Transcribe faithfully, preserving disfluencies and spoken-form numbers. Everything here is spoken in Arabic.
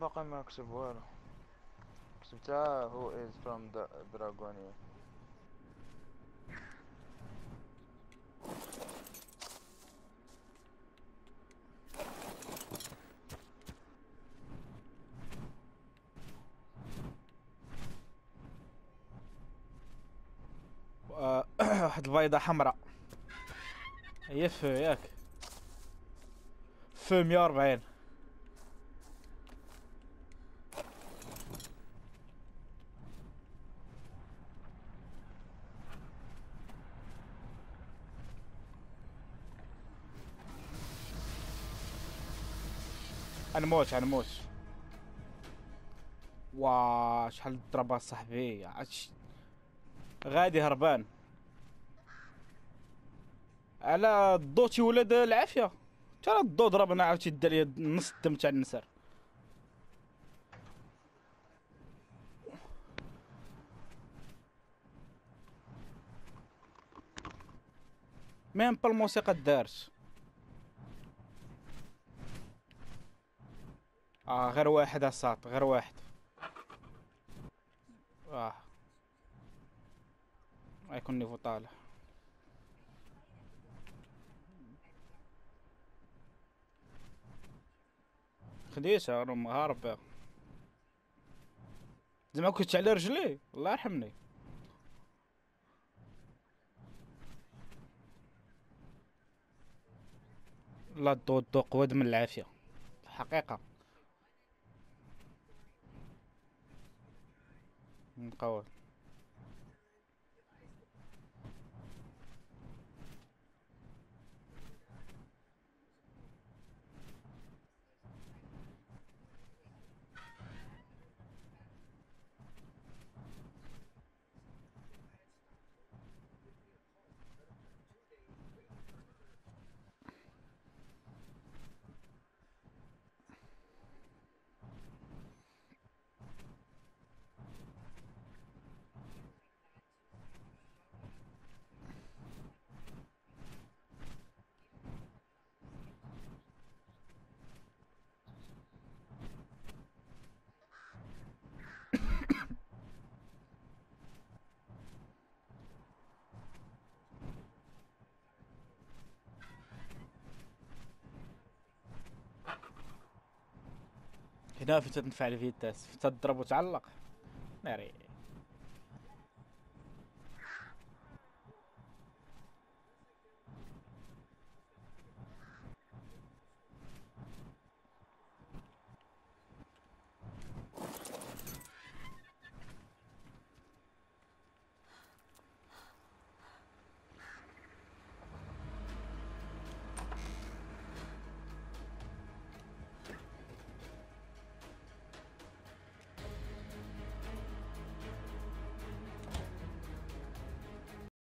باقي ما كتب والو. كتبتها who is from the Dragonia. آه، واحد البيضة حمراء هي في ياك في مية وأربعين. نموت نموت. وا شحال ضربة صاحبي عش... غادي هربان على الضو تيولد العافية. ترى الضو ضربنا عاوتاني دا ليا نص الدم تاع النسر. ميم با الموسيقى دارت. اه غير واحد اساط غير واحد. اه غيكون نيفو طالع. خديتها راه هارب. زعما كنت على رجلي الله يرحمني. لا الضو الضو قواد من العافية الحقيقة. مقود. هنا فين تنفع الفيتاس فين تضرب وتعلق ناري.